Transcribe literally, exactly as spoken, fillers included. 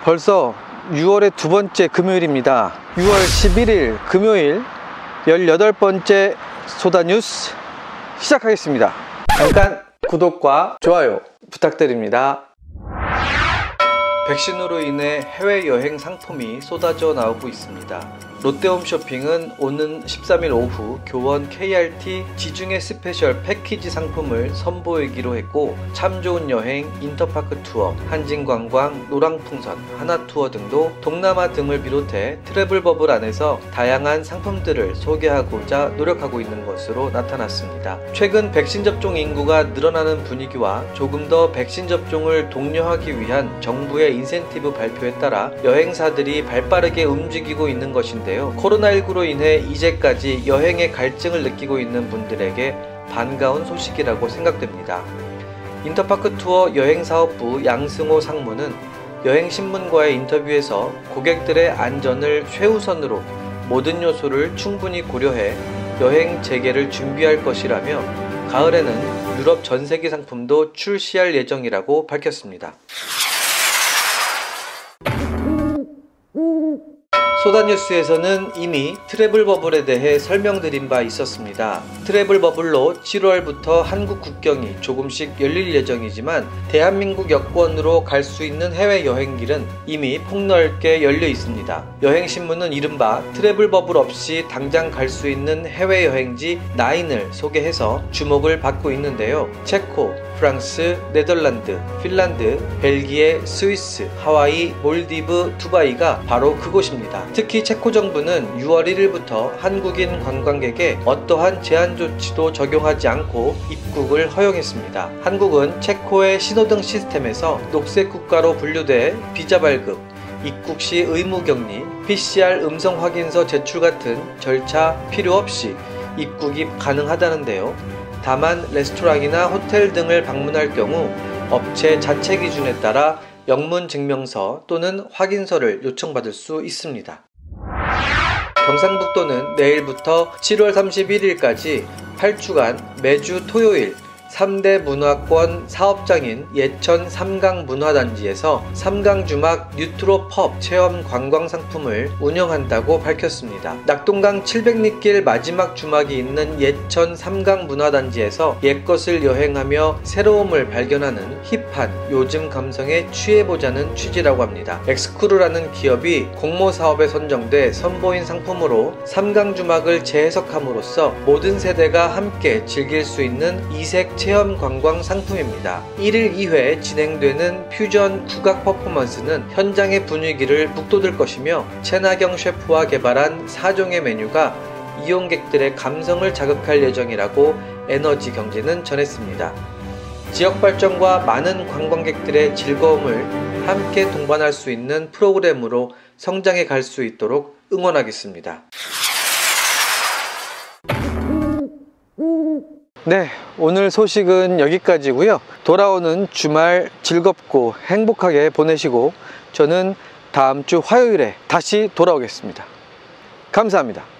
벌써 유월의 두 번째 금요일입니다. 유월 십일일 금요일 열여덟 번째 소다뉴스 시작하겠습니다. 잠깐 구독과 좋아요 부탁드립니다. 백신으로 인해 해외여행 상품이 쏟아져 나오고 있습니다. 롯데홈쇼핑은 오는 십삼일 오후 교원 케이알티 지중해 스페셜 패키지 상품을 선보이기로 했고, 참 좋은 여행, 인터파크 투어, 한진관광, 노랑풍선, 하나투어 등도 동남아 등을 비롯해 트래블버블 안에서 다양한 상품들을 소개하고자 노력하고 있는 것으로 나타났습니다. 최근 백신 접종 인구가 늘어나는 분위기와 조금 더 백신 접종을 독려하기 위한 정부의 인센티브 발표에 따라 여행사들이 발빠르게 움직이고 있는 것인데요. 코로나십구로 인해 이제까지 여행에 갈증을 느끼고 있는 분들에게 반가운 소식이라고 생각됩니다. 인터파크 투어 여행사업부 양승호 상무는 여행신문과의 인터뷰에서 고객들의 안전을 최우선으로 모든 요소를 충분히 고려해 여행 재개를 준비할 것이라며 가을에는 유럽 전세기 상품도 출시할 예정이라고 밝혔습니다. 소다뉴스에서는 이미 트래블버블에 대해 설명드린 바 있었습니다. 트래블버블로 칠월부터 한국 국경이 조금씩 열릴 예정이지만 대한민국 여권으로 갈 수 있는 해외여행길은 이미 폭넓게 열려 있습니다. 여행신문은 이른바 트래블버블 없이 당장 갈 수 있는 해외여행지 나인을 소개해서 주목을 받고 있는데요. 체코, 프랑스, 네덜란드, 핀란드, 벨기에, 스위스, 하와이, 몰디브, 두바이가 바로 그곳입니다. 특히 체코 정부는 유월 일일부터 한국인 관광객에 어떠한 제한 조치도 적용하지 않고 입국을 허용했습니다. 한국은 체코의 신호등 시스템에서 녹색 국가로 분류돼 비자 발급, 입국 시 의무 격리, 피씨알 음성 확인서 제출 같은 절차 필요 없이 입국이 가능하다는데요. 다만 레스토랑이나 호텔 등을 방문할 경우 업체 자체 기준에 따라 영문 증명서 또는 확인서를 요청받을 수 있습니다. 경상북도는 내일부터 칠월 삼십일일까지 팔 주간 매주 토요일 삼대 문화권 사업장인 예천 삼강문화단지에서 삼강주막 뉴트로 펍 체험 관광 상품을 운영한다고 밝혔습니다. 낙동강 칠백 리길 마지막 주막이 있는 예천 삼강문화단지에서 옛것을 여행하며 새로움을 발견하는 힙한 요즘 감성에 취해보자는 취지라고 합니다. 엑스크루라는 기업이 공모사업에 선정돼 선보인 상품으로 삼강주막을 재해석함으로써 모든 세대가 함께 즐길 수 있는 이색 체험 관광 상품입니다. 일일 이회 진행되는 퓨전 국악 퍼포먼스는 현장의 분위기를 북돋을 것이며 최나경 셰프와 개발한 사 종의 메뉴가 이용객들의 감성을 자극할 예정이라고 에너지경제는 전했습니다. 지역 발전과 많은 관광객들의 즐거움을 함께 동반할 수 있는 프로그램으로 성장해 갈 수 있도록 응원하겠습니다. 네, 오늘 소식은 여기까지고요. 돌아오는 주말 즐겁고 행복하게 보내시고 저는 다음 주 화요일에 다시 돌아오겠습니다. 감사합니다.